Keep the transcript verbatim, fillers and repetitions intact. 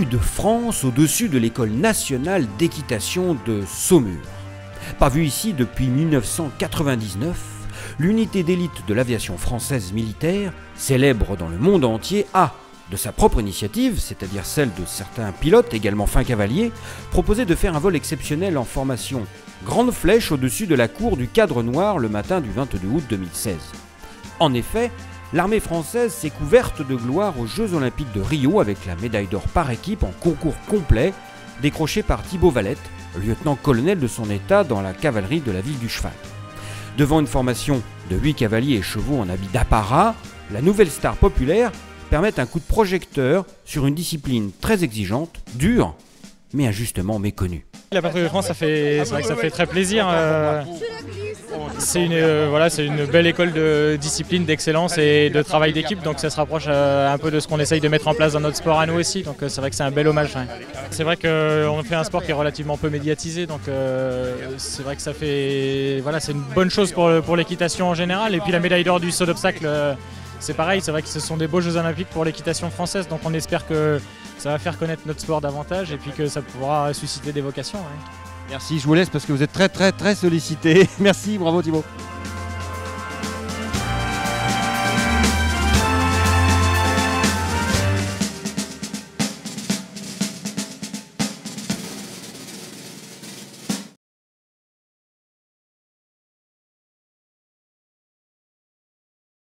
de France au-dessus de l'école nationale d'équitation de Saumur. Pas vue ici depuis mille neuf cent quatre-vingt-dix-neuf, l'unité d'élite de l'aviation française militaire, célèbre dans le monde entier, a, de sa propre initiative, c'est-à-dire celle de certains pilotes également fins cavaliers, proposé de faire un vol exceptionnel en formation grande flèche au-dessus de la cour du Cadre Noir le matin du vingt-deux août deux mille seize. En effet, l'armée française s'est couverte de gloire aux Jeux Olympiques de Rio avec la médaille d'or par équipe en concours complet, décrochée par Thibaut Valette, lieutenant-colonel de son état dans la cavalerie de la Ville du Cheval. Devant une formation de huit cavaliers et chevaux en habit d'apparat, la nouvelle star populaire permet un coup de projecteur sur une discipline très exigeante, dure, mais injustement méconnue. La patrouille de France, ça fait, c'est vrai que ça fait très plaisir. Euh, c'est une, euh, voilà, c'est une belle école de discipline, d'excellence et de travail d'équipe, donc ça se rapproche euh, un peu de ce qu'on essaye de mettre en place dans notre sport à nous aussi, donc euh, c'est vrai que c'est un bel hommage. Ouais. C'est vrai qu'on fait un sport qui est relativement peu médiatisé, donc euh, c'est vrai que ça fait, voilà, c'est une bonne chose pour, pour l'équitation en général, et puis la médaille d'or du saut d'obstacle, euh, c'est pareil, c'est vrai que ce sont des beaux Jeux Olympiques pour l'équitation française, donc on espère que ça va faire connaître notre sport davantage et puis que ça pourra susciter des vocations. Ouais. Merci, je vous laisse parce que vous êtes très très très sollicité. Merci, bravo Thibaut.